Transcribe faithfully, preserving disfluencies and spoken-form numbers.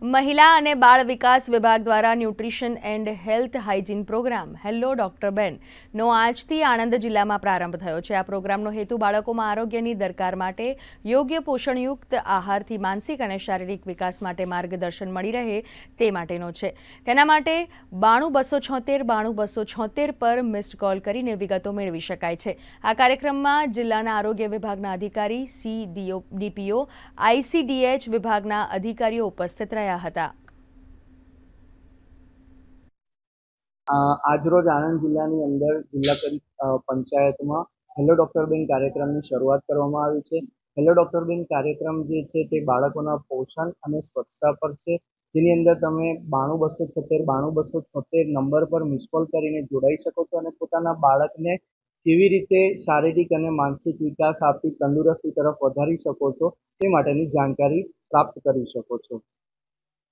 મહિલા અને બાળ વિકાસ વિભાગ દ્વારા nutrition and health hygiene programme hello doctor બેન નો આજથી આણંદ જિલ્લામાં પ્રારંભ થયો છે। આ પ્રોગ્રામનો હેતુ બાળકોમાં આરોગ્યની દરકાર માટે યોગ્ય પોષણયુક્ત આહારથી માનસિક અને શારીરિક વિકાસ માટે માર્ગદર્શન મળી રહે તે માટેનો છે। તેના માટે બાણું બસો છોતેર બાણું બસો છોતેર પર મિસ્ડ કોલ કરીને વિગતો મેળવી શકાય છે। આ કાર્યક્રમમાં જિલ્લાના આરોગ્ય વિભાગના અધિકારી, સી ડીપીઓ, આઈસીડીએચ વિભાગના અધિકારીઓ ઉપસ્થિત રહ્યા હતા। આજરોજ આણંદ જિલ્લાની અંદર જિલ્લા પંચાયતમાં હેલો ડોક્ટર બેન કાર્યક્રમની શરૂઆત કરવામાં આવી છે। હેલો ડોક્ટર બેન કાર્યક્રમ જે છે તે બાળકોના પોષણ અને સ્વચ્છતા પર છે, જેની અંદર તમે બાણું બસો છોતેર બાણું બસો છોતેર નંબર પર મિસ કોલ કરીને જોડાઈ શકો છો અને પોતાના બાળકને કેવી રીતે શારીરિક અને માનસિક વિકાસ આપી તંદુરસ્તી તરફ વધારી શકો છો તે માટેની જાણકારી પ્રાપ્ત કરી શકો છો।